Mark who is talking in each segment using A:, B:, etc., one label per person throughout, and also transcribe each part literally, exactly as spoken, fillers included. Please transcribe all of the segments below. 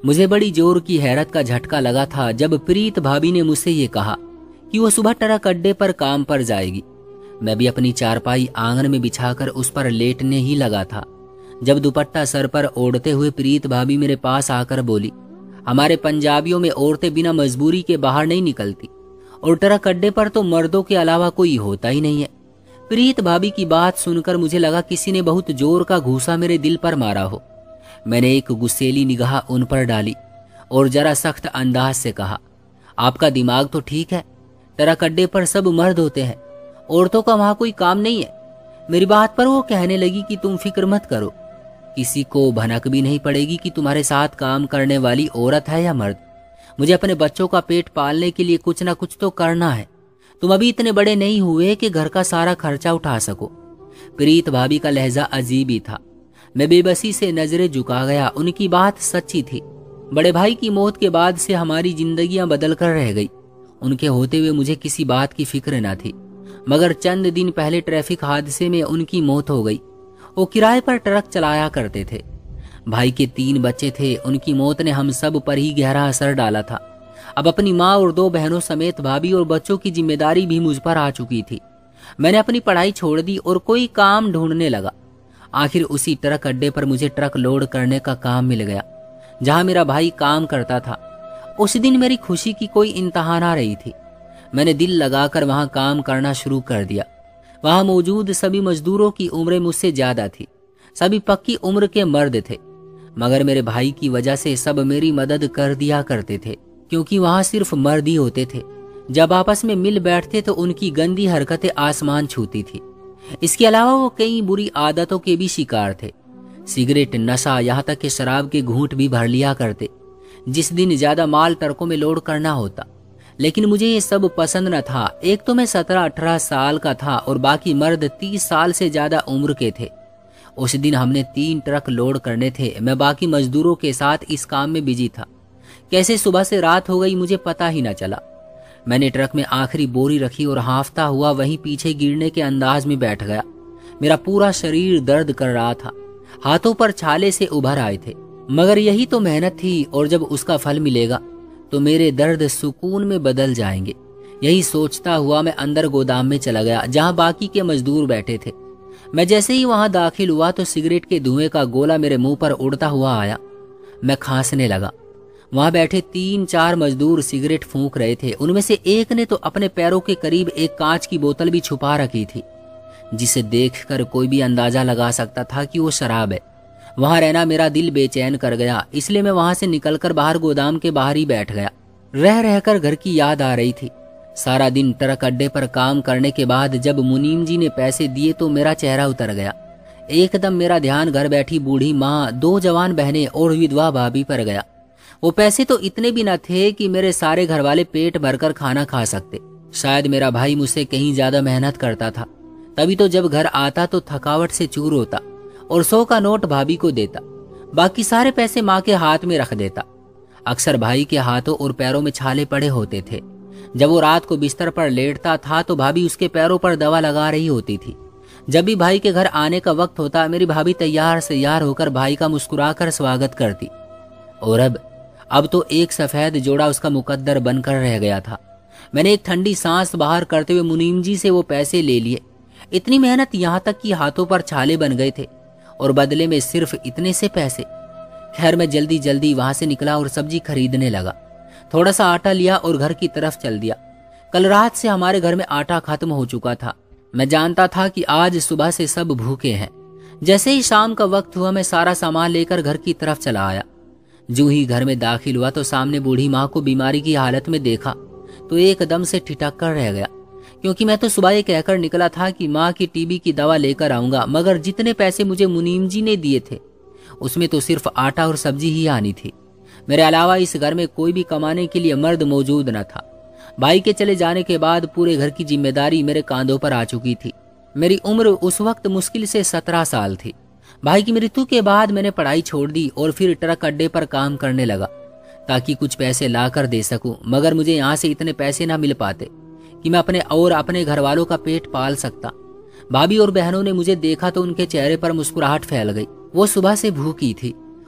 A: मुझे बड़ी जोर की हैरत का झटका लगा था जब प्रीत भाभी ने मुझसे ये कहा कि वो सुबह ट्रक अड्डे पर काम पर जाएगी। मैं भी अपनी चारपाई आंगन में बिछाकर उस पर लेटने ही लगा था जब दुपट्टा सर पर ओढ़ते हुए प्रीत भाभी मेरे पास आकर बोली, हमारे पंजाबियों में औरतें बिना मजबूरी के बाहर नहीं निकलती और ट्रक अड्डे पर तो मर्दों के अलावा कोई होता ही नहीं है। प्रीत भाभी की बात सुनकर मुझे लगा किसी ने बहुत जोर का घूसा मेरे दिल पर मारा हो। मैंने एक गुस्सेली निगाह उन पर डाली और जरा सख्त अंदाज से कहा, आपका दिमाग तो ठीक है, ट्रक अड्डे पर सब मर्द होते हैं, औरतों का वहां कोई काम नहीं है। मेरी बात पर वो कहने लगी कि तुम फिक्र मत करो, किसी को भनक भी नहीं पड़ेगी कि तुम्हारे साथ काम करने वाली औरत है या मर्द। मुझे अपने बच्चों का पेट पालने के लिए कुछ ना कुछ तो करना है। तुम अभी इतने बड़े नहीं हुए कि घर का सारा खर्चा उठा सको। प्रीत भाभी का लहजा अजीब ही था। मैं बेबसी से नजरें झुका गया। उनकी बात सच्ची थी। बड़े भाई की मौत के बाद से हमारी जिंदगियां बदल कर रह गई। उनके होते हुए मुझे किसी बात की फिक्र न थी, मगर चंद दिन पहले ट्रैफिक हादसे में उनकी मौत हो गई। वो किराए पर ट्रक चलाया करते थे। भाई के तीन बच्चे थे। उनकी मौत ने हम सब पर ही गहरा असर डाला था। अब अपनी माँ और दो बहनों समेत भाभी और बच्चों की जिम्मेदारी भी मुझ पर आ चुकी थी। मैंने अपनी पढ़ाई छोड़ दी और कोई काम ढूंढने लगा। आखिर उसी ट्रक अड्डे पर मुझे ट्रक लोड करने का काम मिल गया जहां मेरा भाई काम करता था। उस दिन मेरी खुशी की कोई इंतहा ना रही थी। मैंने दिल लगाकर वहां काम करना शुरू कर दिया। वहां मौजूद सभी मजदूरों की उम्रें मुझसे ज्यादा थी। सभी पक्की उम्र के मर्द थे, मगर मेरे भाई की वजह से सब मेरी मदद कर दिया करते थे, क्योंकि वहां सिर्फ मर्द ही होते थे। जब आपस में मिल बैठते तो उनकी गंदी हरकतें आसमान छूती थी। इसके अलावा वो कई बुरी आदतों के भी शिकार थे। सिगरेट, नशा, यहाँ तक कि शराब के घूंट भी भर लिया करते जिस दिन ज्यादा माल ट्रकों में लोड करना होता। लेकिन मुझे ये सब पसंद न था। एक तो मैं सत्रह अठारह साल का था और बाकी मर्द तीस साल से ज्यादा उम्र के थे। उस दिन हमने तीन ट्रक लोड करने थे। मैं बाकी मजदूरों के साथ इस काम में बिजी था। कैसे सुबह से रात हो गई मुझे पता ही न चला। मैंने ट्रक में आखिरी बोरी रखी और हांफता हुआ वहीं पीछे गिरने के अंदाज में बैठ गया। मेरा पूरा शरीर दर्द कर रहा था। हाथों पर छाले से उभर आए थे, मगर यही तो मेहनत थी और जब उसका फल मिलेगा तो मेरे दर्द सुकून में बदल जाएंगे। यही सोचता हुआ मैं अंदर गोदाम में चला गया जहां बाकी के मजदूर बैठे थे। मैं जैसे ही वहां दाखिल हुआ तो सिगरेट के धुएं का गोला मेरे मुंह पर उड़ता हुआ आया। मैं खांसने लगा। वहां बैठे तीन चार मजदूर सिगरेट फूंक रहे थे। उनमें से एक ने तो अपने पैरों के करीब एक कांच की बोतल भी छुपा रखी थी, जिसे देखकर कोई भी अंदाजा लगा सकता था कि वो शराब है। वहां रहना मेरा दिल बेचैन कर गया, इसलिए मैं वहां से निकलकर बाहर गोदाम के बाहर ही बैठ गया। रह रहकर घर की याद आ रही थी। सारा दिन ट्रक अड्डे पर काम करने के बाद जब मुनीम जी ने पैसे दिए तो मेरा चेहरा उतर गया। एकदम मेरा ध्यान घर बैठी बूढ़ी माँ, दो जवान बहनें और विधवा भाभी पर गया। वो पैसे तो इतने भी न थे कि मेरे सारे घर वाले पेट भरकर खाना खा सकते। शायद मेरा भाई मुझसे कहीं ज्यादा मेहनत करता था, तभी तो जब घर आता तो थकावट से चूर होता और सौ का नोट भाभी को देता। बाकी सारे पैसे माँ के हाथ में रख देता। अक्सर भाई के हाथों और पैरों में छाले पड़े होते थे। जब वो रात को बिस्तर पर लेटता था तो भाभी उसके पैरों पर दवा लगा रही होती थी। जब भी भाई के घर आने का वक्त होता मेरी भाभी तैयार सैयार होकर भाई का मुस्कुराकर स्वागत करती। और अब अब तो एक सफेद जोड़ा उसका मुकद्दर बनकर रह गया था। मैंने एक ठंडी सांस बाहर करते हुए मुनीम जी से वो पैसे ले लिए। इतनी मेहनत यहाँ तक कि हाथों पर छाले बन गए थे और बदले में सिर्फ इतने से पैसे। खैर मैं जल्दी जल्दी वहां से निकला और सब्जी खरीदने लगा। थोड़ा सा आटा लिया और घर की तरफ चल दिया। कल रात से हमारे घर में आटा खत्म हो चुका था। मैं जानता था कि आज सुबह से सब भूखे हैं। जैसे ही शाम का वक्त हुआ मैं सारा सामान लेकर घर की तरफ चला आया। जो ही घर में दाखिल हुआ तो सामने बूढ़ी माँ को बीमारी की हालत में देखा तो एकदम से ठिठक कर रह गया, क्योंकि मैं तो सुबह ये कहकर निकला था कि माँ की टीबी की दवा लेकर आऊंगा, मगर जितने पैसे मुझे मुनीम जी ने दिए थे उसमें तो सिर्फ आटा और सब्जी ही आनी थी। मेरे अलावा इस घर में कोई भी कमाने के लिए मर्द मौजूद न था। भाई के चले जाने के बाद पूरे घर की जिम्मेदारी मेरे कांधों पर आ चुकी थी। मेरी उम्र उस वक्त मुश्किल से सत्रह साल थी। भाई की मृत्यु के बाद मैंने पढ़ाई छोड़ दी और फिर ट्रक अड्डे पर काम करने लगा ताकि कुछ पैसे ला कर दे सकूं, मगर मुझे यहाँ से इतने पैसे ना मिल पाते कि मैं अपने और अपने घर वालों का पेट पाल सकता। भाभी और बहनों ने मुझे देखा तो उनके चेहरे पर मुस्कुराहट फैल गई। वो सुबह से भूखी थी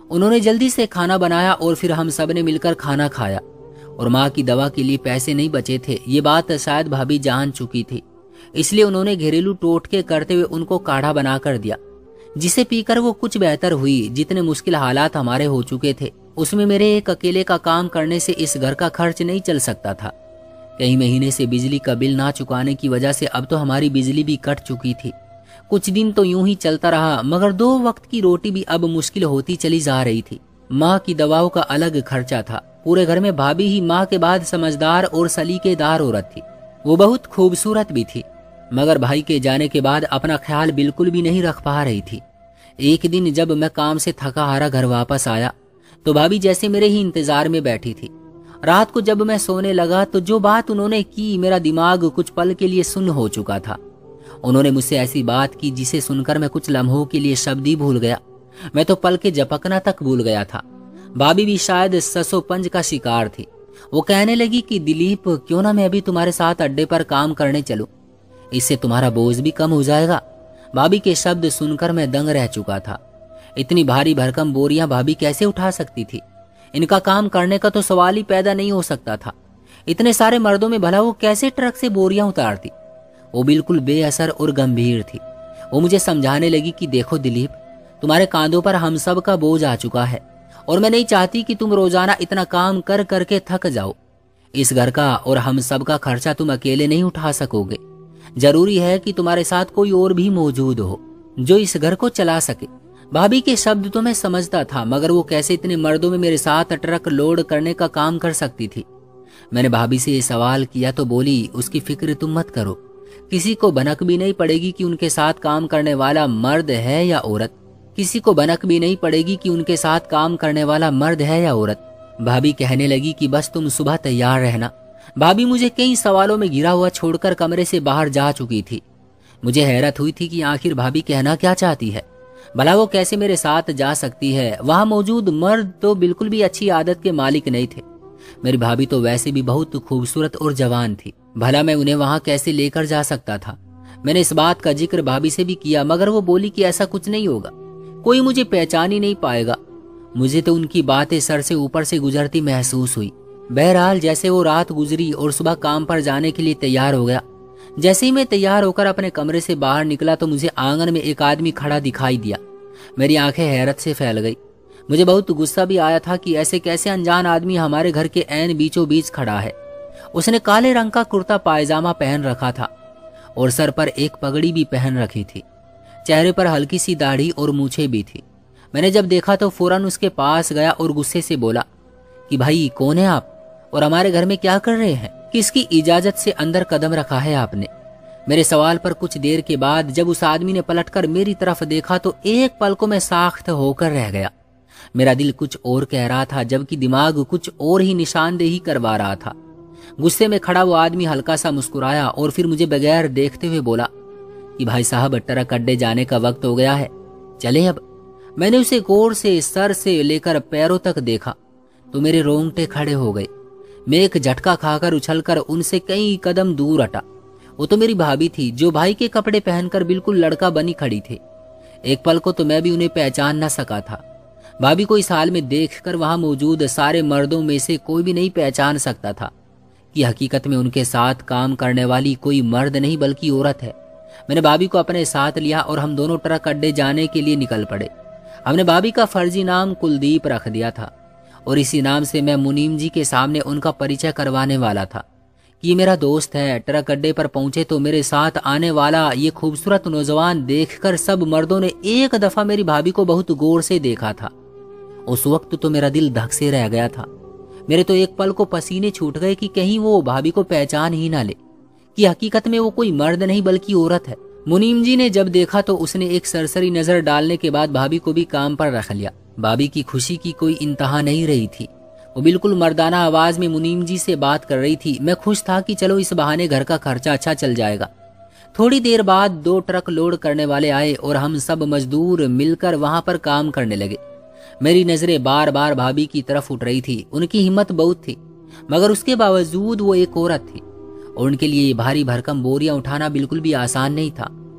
A: उन्होंने जल्दी से खाना बनाया और फिर हम सब ने मिलकर खाना खाया। और माँ की दवा के लिए पैसे नहीं बचे थे, ये बात शायद भाभी जान चुकी थी, इसलिए उन्होंने घरेलू टोटके करते हुए उनको काढ़ा बना कर दिया, जिसे पीकर वो कुछ बेहतर हुई। जितने मुश्किल हालात हमारे हो चुके थे, उसमें मेरे एक अकेले का काम करने से इस घर का खर्च नहीं चल सकता था। कई महीने से बिजली का बिल ना चुकाने की वजह से अब तो हमारी बिजली भी कट चुकी थी। कुछ दिन तो यूं ही चलता रहा, मगर दो वक्त की रोटी भी अब मुश्किल होती चली जा रही थी। माँ की दवाओं का अलग खर्चा था। पूरे घर में भाभी ही माँ के बाद समझदार और सलीकेदार औरत थी। वो बहुत खूबसूरत भी थी, मगर भाई के जाने के बाद अपना ख्याल बिल्कुल भी नहीं रख पा रही थी। एक दिन जब मैं काम से थका हारा घर वापस आया तो भाभी जैसे मेरे ही इंतजार में बैठी थी। रात को जब मैं सोने लगा तो जो बात उन्होंने की, मेरा दिमाग कुछ पल के लिए सुन्न हो चुका था। उन्होंने मुझसे ऐसी बात की जिसे सुनकर मैं कुछ लम्हों के लिए शब्द ही भूल गया। मैं तो पल के झपकना तक भूल गया था। भाभी भी शायद ससोपंज का शिकार थी। वो कहने लगी कि दिलीप, क्यों ना मैं अभी तुम्हारे साथ अड्डे पर काम करने चलूं, इससे तुम्हारा बोझ भी कम हो जाएगा। भाभी के शब्द सुनकर मैं दंग रह चुका था। इतनी भारी भरकम बोरियां भाभी कैसे उठा सकती थी? इनका काम करने का तो सवाल ही पैदा नहीं हो सकता था। इतने सारे मर्दों में भला वो कैसे ट्रक से बोरियां उतारती? वो बिल्कुल बेअसर और गंभीर थी। वो मुझे समझाने लगी कि देखो दिलीप, तुम्हारे कांधों पर हम सब का बोझ आ चुका है और मैं नहीं चाहती कि तुम रोजाना इतना काम कर करके थक जाओ। इस घर का और हम सब का खर्चा तुम अकेले नहीं उठा सकोगे। जरूरी है कि तुम्हारे साथ कोई और भी मौजूद हो जो इस घर को चला सके। भाभी के शब्द तो मैं समझता था, मगर वो कैसे इतने मर्दों में मेरे साथ ट्रक लोड करने का काम कर सकती थी? मैंने भाभी से ये सवाल किया तो बोली, उसकी फिक्र तुम मत करो, किसी को भनक भी नहीं पड़ेगी कि उनके साथ काम करने वाला मर्द है या औरत। किसी को भनक भी नहीं पड़ेगी कि उनके साथ काम करने वाला मर्द है या औरत। भाभी कहने लगी कि बस तुम सुबह तैयार रहना। भाभी मुझे कई सवालों में घिरा हुआ छोड़कर कमरे से बाहर जा चुकी थी। मुझे हैरत हुई थी कि आखिर भाभी कहना क्या चाहती है। भला वो कैसे मेरे साथ जा सकती है? वहां मौजूद मर्द तो बिल्कुल भी अच्छी आदत के मालिक नहीं थे। मेरी भाभी तो वैसे भी बहुत खूबसूरत और जवान थी। भला मैं उन्हें वहां कैसे लेकर जा सकता था? मैंने इस बात का जिक्र भाभी से भी किया, मगर वो बोली कि ऐसा कुछ नहीं होगा, कोई मुझे पहचान ही नहीं पाएगा। मुझे तो उनकी बातें सर से ऊपर से गुजरती महसूस हुई। बहरहाल जैसे वो रात गुजरी और सुबह काम पर जाने के लिए तैयार हो गया। जैसे ही मैं तैयार होकर अपने कमरे से बाहर निकला तो मुझे आंगन में एक आदमी खड़ा दिखाई दिया। मेरी आंखें हैरत से फैल गई। मुझे बहुत गुस्सा भी आया था कि ऐसे कैसे अनजान आदमी हमारे घर के ऐन बीचों बीच खड़ा है। उसने काले रंग का कुर्ता पायजामा पहन रखा था और सर पर एक पगड़ी भी पहन रखी थी। चेहरे पर हल्की सी दाढ़ी और मूछें भी थी। मैंने जब देखा तो फौरन उसके पास गया और गुस्से से बोला कि भाई कौन है आप और हमारे घर में क्या कर रहे हैं? किसकी इजाजत से अंदर कदम रखा है आपने? मेरे सवाल पर कुछ देर के बाद जब उस आदमी ने पलटकर मेरी तरफ देखा तो एक पल को मैं साख्त होकर रह गया। मेरा दिल कुछ और कह रहा था जबकि दिमाग कुछ और ही निशानदेही करवा रहा था। गुस्से में खड़ा वो आदमी हल्का सा मुस्कुराया और फिर मुझे बगैर देखते हुए बोला कि भाई साहब, ट्रक अड्डे जाने का वक्त हो गया है, चले अब। मैंने उसे गौर से सर से लेकर पैरों तक देखा तो मेरे रोंगटे खड़े हो गए। मैं एक झटका खाकर उछलकर उनसे कई कदम दूर हटा। वो तो मेरी भाभी थी जो भाई के कपड़े पहनकर बिल्कुल लड़का बनी खड़ी थी। एक पल को तो मैं भी उन्हें पहचान न सका था। भाभी को इस हाल में देखकर वहां मौजूद सारे मर्दों में से कोई भी नहीं पहचान सकता था कि हकीकत में उनके साथ काम करने वाली कोई मर्द नहीं बल्कि औरत है। मैंने भाभी को अपने साथ लिया और हम दोनों ट्रक अड्डे जाने के लिए निकल पड़े। हमने भाभी का फर्जी नाम कुलदीप रख दिया था और इसी नाम से मैं मुनीम जी के सामने उनका परिचय करवाने वाला था कि ये मेरा दोस्त है। ट्रक अड्डे पर पहुंचे तो मेरे साथ आने वाला ये खूबसूरत नौजवान देखकर सब मर्दों ने एक दफा मेरी भाभी को बहुत गौर से देखा था। उस वक्त तो मेरा दिल धक से रह गया था। मेरे तो एक पल को पसीने छूट गए कि कहीं वो भाभी को पहचान ही ना ले कि हकीकत में वो कोई मर्द नहीं बल्कि औरत है। मुनीम जी ने जब देखा तो उसने एक सरसरी नजर डालने के बाद भाभी को भी काम पर रख लिया। भाभी की खुशी की कोई इंतहा नहीं रही थी। वो बिल्कुल मर्दाना आवाज में मुनीम जी से बात कर रही थी। मैं खुश था कि चलो इस बहाने घर का खर्चा अच्छा चल जाएगा। थोड़ी देर बाद दो ट्रक लोड करने वाले आए और हम सब मजदूर मिलकर वहां पर काम करने लगे। मेरी नजरें बार बार भाभी की तरफ उठ रही थी। उनकी हिम्मत बहुत थी, मगर उसके बावजूद वो एक औरत थी और उनके लिए भारी भरकम बोरियां उठाना बिल्कुल भी आसान नहीं था।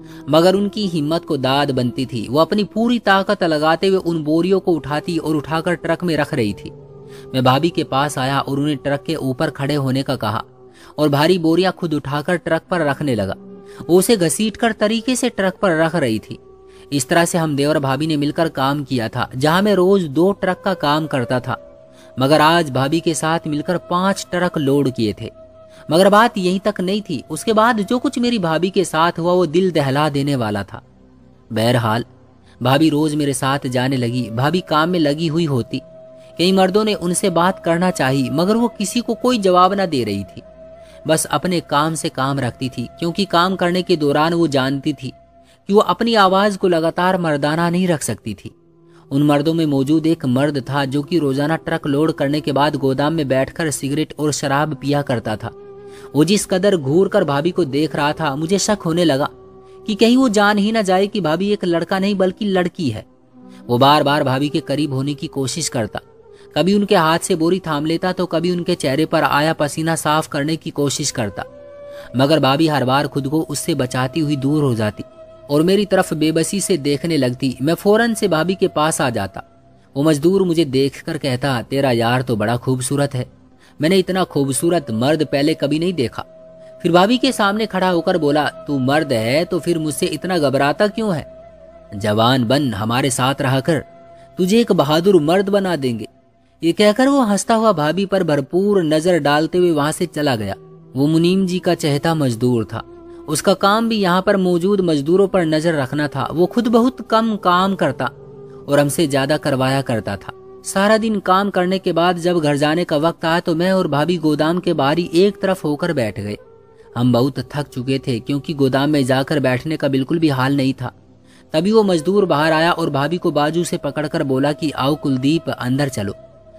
A: मगर उनकी हिम्मत को दाद बनती थी। वो अपनी पूरी ताकत लगाते हुए उन बोरियों को उठाती और उठाकर ट्रक में रख रही थी। मैं भाभी के पास आया और उन्हें ट्रक के ऊपर खड़े होने का कहा और भारी बोरियां खुद उठाकर ट्रक पर रखने लगा। वो उसे घसीटकर तरीके से ट्रक पर रख रही थी। इस तरह से हम देवर भाभी ने मिलकर काम किया था। जहां मैं रोज दो ट्रक का काम करता था, मगर आज भाभी के साथ मिलकर पांच ट्रक लोड किए थे। मगर बात यहीं तक नहीं थी। उसके बाद जो कुछ मेरी भाभी के साथ हुआ वो दिल दहला देने वाला था। बहरहाल भाभी रोज मेरे साथ जाने लगी। भाभी काम में लगी हुई होती। कई मर्दों ने उनसे बात करना चाही, मगर वो किसी को कोई जवाब न दे रही थी। बस अपने काम से काम रखती थी, क्योंकि काम करने के दौरान वो जानती थी कि वो अपनी आवाज को लगातार मर्दाना नहीं रख सकती थी। उन मर्दों में मौजूद एक मर्द था जो कि रोजाना ट्रक लोड करने के बाद गोदाम में बैठकर सिगरेट और शराब पिया करता था। वो जिस कदर घूर कर भाभी को देख रहा था, मुझे शक होने लगा कि कहीं वो जान ही ना जाए कि भाभी एक लड़का नहीं बल्कि लड़की है। वो बार बार भाभी के करीब होने की कोशिश करता। कभी उनके हाथ से बोरी थाम लेता तो कभी उनके चेहरे पर आया पसीना साफ करने की कोशिश करता, मगर भाभी हर बार खुद को उससे बचाती हुई दूर हो जाती और मेरी तरफ बेबसी से देखने लगती। मैं फौरन से भाभी के पास आ जाता। वो मजदूर मुझे देखकर कहता, तेरा यार तो बड़ा खूबसूरत है। मैंने इतना खूबसूरत मर्द पहले कभी नहीं देखा। फिर भाभी के सामने खड़ा होकर बोला, तू मर्द है तो फिर मुझसे इतना घबराता क्यों है? जवान बन, हमारे साथ रहा कर, तुझे एक बहादुर मर्द बना देंगे। ये कहकर वो हंसता हुआ भाभी पर भरपूर नजर डालते हुए वहां से चला गया। वो मुनीम जी का चहेता मजदूर था। उसका काम भी यहाँ पर मौजूद मजदूरों पर नजर रखना था। वो खुद बहुत कम काम करता और हमसे ज्यादा करवाया करता था। सारा दिन काम करने के बाद जब घर जाने का वक्त आया तो मैं और भाभी गोदाम के बाहर ही एक तरफ होकर बैठ गए। हम बहुत थक चुके थे, क्योंकि गोदाम में जाकर बैठने का बिल्कुल भी हाल नहीं था। तभी वो मजदूर बाहर आया और भाभी को बाजू से पकड़कर बोला कि आओ कुलदीप, अंदर चलो,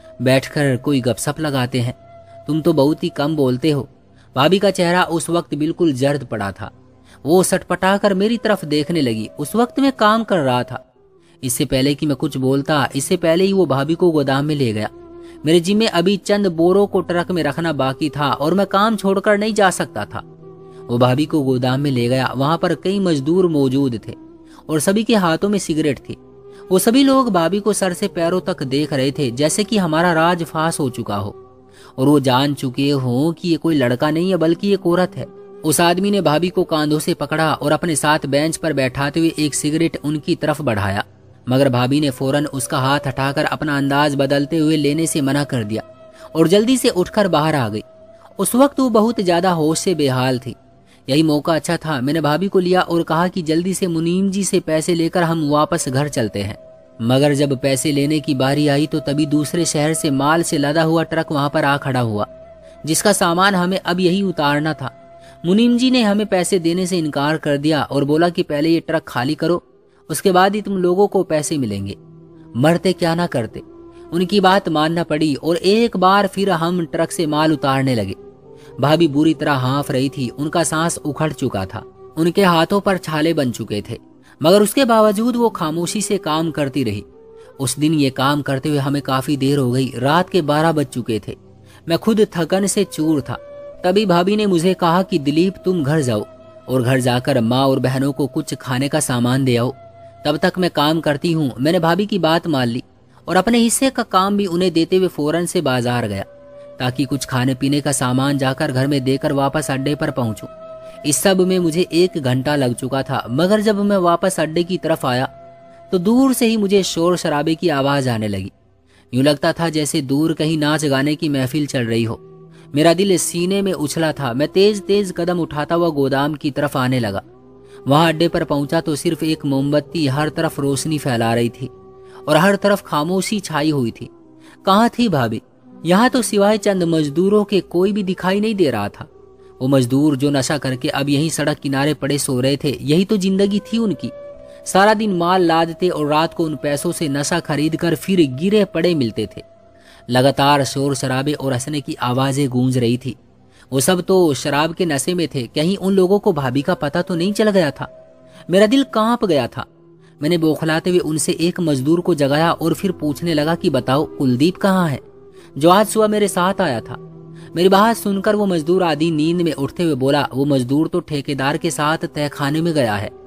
A: बैठकर कोई गपशप लगाते हैं। तुम तो बहुत ही कम बोलते हो। भाभी का चेहरा उस वक्त बिल्कुल जर्द पड़ा था। वो सटपटाकर मेरी तरफ देखने लगी। उस वक्त मैं काम कर रहा था। इससे पहले कि मैं कुछ बोलता, इससे पहले ही वो भाभी को गोदाम में ले गया। मेरे जिम्मे अभी चंद बोरों को ट्रक में रखना बाकी था और मैं काम छोड़कर नहीं जा सकता था। वो भाभी को गोदाम में ले गया। वहां पर कई मजदूर मौजूद थे और सभी के हाथों में सिगरेट थी। वो सभी लोग भाभी को सर से पैरों तक देख रहे थे, जैसे कि हमारा राज फास हो चुका हो और वो जान चुके हों कि ये कोई लड़का नहीं है बल्कि एक औरत है। उस आदमी ने भाभी को कांधों से पकड़ा और अपने साथ बेंच पर बैठाते हुए एक सिगरेट उनकी तरफ बढ़ाया, मगर भाभी ने फौरन उसका हाथ हटाकर अपना अंदाज बदलते हुए लेने से मना कर दिया और जल्दी से उठकर बाहर आ गई। उस वक्त वो बहुत ज्यादा होश से बेहाल थी। यही मौका अच्छा था। मैंने भाभी को लिया और कहा कि जल्दी से मुनीम जी से पैसे लेकर हम वापस घर चलते हैं। मगर जब पैसे लेने की बारी आई तो तभी दूसरे शहर से माल से लदा हुआ ट्रक वहां पर आ खड़ा हुआ, जिसका सामान हमें अब यही उतारना था। मुनीम जी ने हमें पैसे देने से इनकार कर दिया और बोला कि पहले ये ट्रक खाली करो, उसके बाद ही तुम लोगों को पैसे मिलेंगे। मरते क्या ना करते। उनकी बात मानना पड़ी और एक बार फिर हम ट्रक से माल उतारने लगे। भाभी बुरी तरह हाँफ रही थी। उनका सांस उखड़ चुका था। उनके हाथों पर छाले बन चुके थे, मगर उसके बावजूद वो खामोशी से काम करती रही। उस दिन ये काम करते हुए हमें काफी देर हो गई। रात के बारह बज चुके थे। मैं खुद थकन से चूर था। तभी भाभी ने मुझे कहा कि दिलीप, तुम घर जाओ और घर जाकर माँ और बहनों को कुछ खाने का सामान दे आओ। तब तक मैं काम करती हूँ। मैंने भाभी की बात मान ली और अपने हिस्से का काम भी उन्हें देते हुए फौरन से बाजार गया, ताकि कुछ खाने पीने का सामान जाकर घर में देकर वापस अड्डे पर पहुंचूं। इस सब में मुझे एक घंटा लग चुका था, मगर जब मैं वापस अड्डे की तरफ आया तो दूर से ही मुझे शोर शराबे की आवाज आने लगी। यूं लगता था जैसे दूर कहीं नाच गाने की महफिल चल रही हो। मेरा दिल सीने में उछला था। मैं तेज तेज कदम उठाता हुआ गोदाम की तरफ आने लगा। वहां अड्डे पर पहुंचा तो सिर्फ एक मोमबत्ती हर तरफ रोशनी फैला रही थी और हर तरफ खामोशी छाई हुई थी। कहाँ थी भाभी? यहाँ तो सिवाय चंद मजदूरों के कोई भी दिखाई नहीं दे रहा था। वो मजदूर जो नशा करके अब यहीं सड़क किनारे पड़े सो रहे थे, यही तो जिंदगी थी उनकी। सारा दिन माल लादते और रात को उन पैसों से नशा खरीद कर फिर गिरे पड़े मिलते थे। लगातार शोर शराबे और हंसने की आवाजें गूंज रही थी। वो सब तो शराब के नशे में थे। कहीं उन लोगों को भाभी का पता तो नहीं चल गया था? मेरा दिल कांप गया था। मैंने बौखलाते हुए उनसे एक मजदूर को जगाया और फिर पूछने लगा कि बताओ, कुलदीप कहाँ है, जो आज सुबह मेरे साथ आया था? मेरी बात सुनकर वो मजदूर आधी नींद में उठते हुए बोला, वो मजदूर तो ठेकेदार के साथ तहखाने में गया है।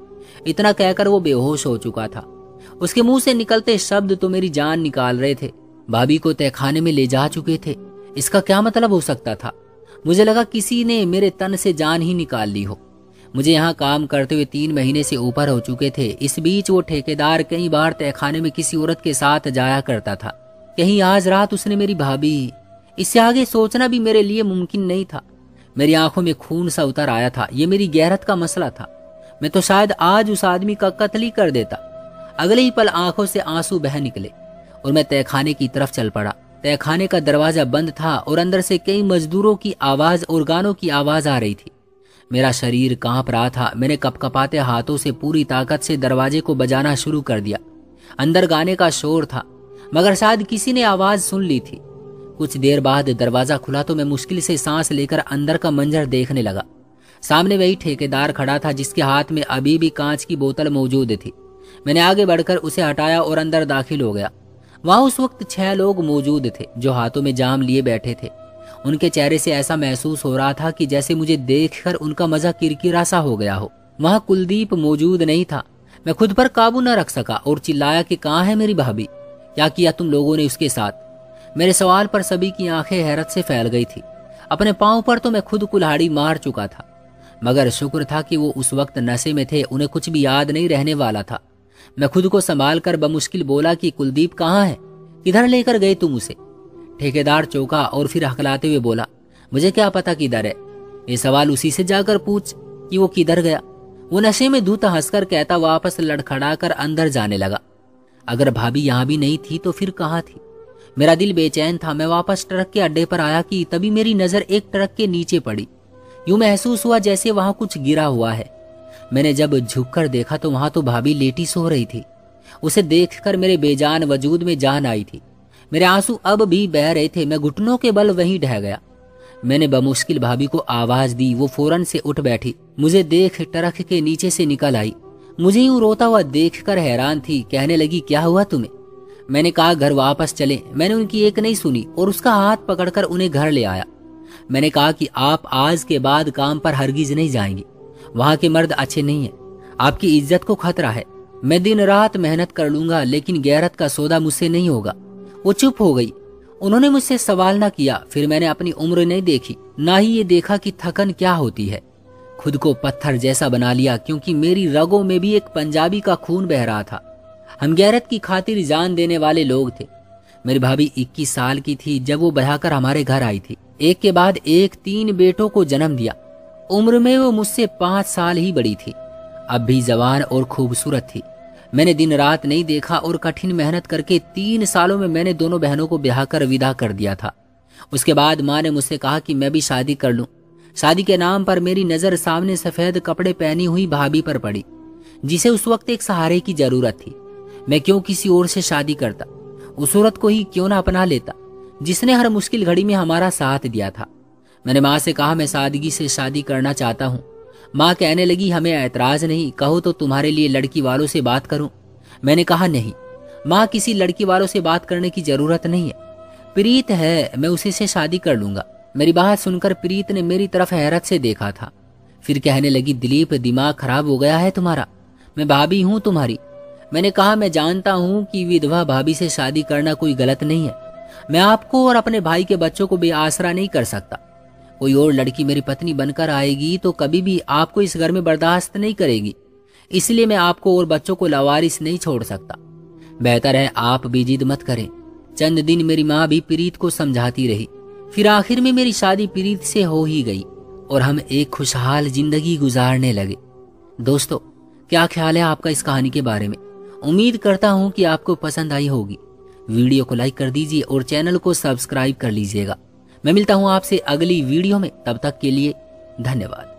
A: इतना कहकर वो बेहोश हो चुका था। उसके मुंह से निकलते शब्द तो मेरी जान निकाल रहे थे। भाभी को तहखाने में ले जा चुके थे, इसका क्या मतलब हो सकता था? मुझे लगा किसी ने मेरे तन से जान ही निकाल ली हो। मुझे यहाँ काम करते हुए तीन महीने से ऊपर हो चुके थे। इस बीच वो ठेकेदार कई बार तहखाने में किसी औरत के साथ जाया करता था। कहीं आज रात उसने मेरी भाभी। इससे आगे सोचना भी मेरे लिए मुमकिन नहीं था। मेरी आंखों में खून सा उतर आया था। ये मेरी गैरत का मसला था। मैं तो शायद आज उस आदमी का कत्ल ही कर देता। अगले ही पल आंखों से आंसू बह निकले और मैं तहखाने की तरफ चल पड़ा। तहखाने का दरवाजा बंद था और अंदर से कई मजदूरों की आवाज और गानों की आवाज आ रही थी। मेरा शरीर कांप रहा था। मैंने कपकपाते हाथों से पूरी ताकत से दरवाजे को बजाना शुरू कर दिया। अंदर गाने का शोर था, मगर शायद किसी ने आवाज सुन ली थी। कुछ देर बाद दरवाजा खुला तो मैं मुश्किल से सांस लेकर अंदर का मंजर देखने लगा। सामने वही ठेकेदार खड़ा था जिसके हाथ में अभी भी कांच की बोतल मौजूद थी। मैंने आगे बढ़कर उसे हटाया और अंदर दाखिल हो गया। वहां उस वक्त छह लोग मौजूद थे जो हाथों में जाम लिए बैठे थे। उनके चेहरे से ऐसा महसूस हो रहा था कि जैसे मुझे देखकर उनका मजा किरकिरा सा हो गया हो। वहां कुलदीप मौजूद नहीं था। मैं खुद पर काबू न रख सका और चिल्लाया कि कहाँ है मेरी भाभी? क्या किया तुम लोगों ने उसके साथ? मेरे सवाल पर सभी की आंखें हैरत से फैल गई थी। अपने पांव पर तो मैं खुद कुल्हाड़ी मार चुका था, मगर शुक्र था कि वो उस वक्त नशे में थे। उन्हें कुछ भी याद नहीं रहने वाला था। मैं खुद को संभाल कर बमुश्किल बोला कि कुलदीप कहाँ है? किधर लेकर गए तुम उसे? ठेकेदार चौंका और फिर हकलाते हुए बोला, मुझे क्या पता किधर है? ये सवाल उसी से जाकर पूछ कि वो किधर गया। वो नशे में धूत हंसकर कहता वापस लड़खड़ा कर अंदर जाने लगा। अगर भाभी यहाँ भी नहीं थी तो फिर कहाँ थी? मेरा दिल बेचैन था। मैं वापस ट्रक के अड्डे पर आया कि तभी मेरी नजर एक ट्रक के नीचे पड़ी। यूं महसूस हुआ जैसे वहां कुछ गिरा हुआ है। मैंने जब झुककर देखा तो वहां तो भाभी लेटी सो रही थी। उसे देखकर मेरे बेजान वजूद में जान आई थी। मेरे आंसू अब भी बह रहे थे। मैं घुटनों के बल वहीं ढह गया। मैंने बमुश्किल भाभी को आवाज दी। वो फौरन से उठ बैठी, मुझे देख ट्रक के नीचे से निकल आई। मुझे यूं रोता हुआ देखकर हैरान थी। कहने लगी, क्या हुआ तुम्हें? मैंने कहा, घर वापस चले। मैंने उनकी एक नहीं सुनी और उसका हाथ पकड़कर उन्हें घर ले आया। मैंने कहा कि आप आज के बाद काम पर हरगिज नहीं जाएंगी। वहां के मर्द अच्छे नहीं है। आपकी इज्जत को खतरा है। मैं दिन रात मेहनत कर लूंगा, लेकिन गैरत का सौदा मुझसे नहीं होगा। वो चुप हो गई। उन्होंने मुझसे सवाल ना किया। फिर मैंने अपनी उम्र नहीं देखी, ना ही ये देखा कि थकन क्या होती है। खुद को पत्थर जैसा बना लिया, क्योंकि मेरी रगों में भी एक पंजाबी का खून बह रहा था। हम गैरत की खातिर जान देने वाले लोग थे। मेरी भाभी इक्कीस साल की थी जब वो बहाकर हमारे घर आई थी। एक के बाद एक तीन बेटों को जन्म दिया। उम्र में वो मुझसे पांच साल ही बड़ी थी। अब भी जवान और खूबसूरत थी। मैंने दिन रात नहीं देखा और कठिन मेहनत करके तीन सालों में मैंने दोनों बहनों को ब्याह कर विदा कर दिया था। उसके बाद माँ ने मुझसे कहा कि मैं भी शादी कर लूं। शादी के नाम पर मेरी नजर सामने सफेद कपड़े पहनी हुई भाभी पर पड़ी, जिसे उस वक्त एक सहारे की जरूरत थी। मैं क्यों किसी और से शादी करता? उस औरत को ही क्यों ना अपना लेता जिसने हर मुश्किल घड़ी में हमारा साथ दिया था। मैंने माँ से कहा, मैं सादगी से शादी करना चाहता हूँ। माँ कहने लगी, हमें ऐतराज नहीं, कहो तो तुम्हारे लिए लड़की वालों से बात करूं। मैंने कहा, नहीं माँ, किसी लड़की वालों से बात करने की जरूरत नहीं है। प्रीत है, मैं उसी से शादी कर लूंगा। मेरी बात सुनकर प्रीत ने मेरी तरफ हैरत से देखा था। फिर कहने लगी, दिलीप, दिमाग खराब हो गया है तुम्हारा? मैं भाभी हूं तुम्हारी। मैंने कहा, मैं जानता हूं कि विधवा भाभी से शादी करना कोई गलत नहीं है। मैं आपको और अपने भाई के बच्चों को बेआसरा नहीं कर सकता। कोई और लड़की मेरी पत्नी बनकर आएगी तो कभी भी आपको इस घर में बर्दाश्त नहीं करेगी। इसलिए मैं आपको और बच्चों को लावारिस नहीं छोड़ सकता। बेहतर है आप भी जिद मत करें। चंद दिन मेरी माँ भी प्रीत को समझाती रही। फिर आखिर में मेरी शादी प्रीत से हो ही गई और हम एक खुशहाल जिंदगी गुजारने लगे। दोस्तों, क्या ख्याल है आपका इस कहानी के बारे में? उम्मीद करता हूं कि आपको पसंद आई होगी। वीडियो को लाइक कर दीजिए और चैनल को सब्सक्राइब कर लीजिएगा। मैं मिलता हूं आपसे अगली वीडियो में। तब तक के लिए धन्यवाद।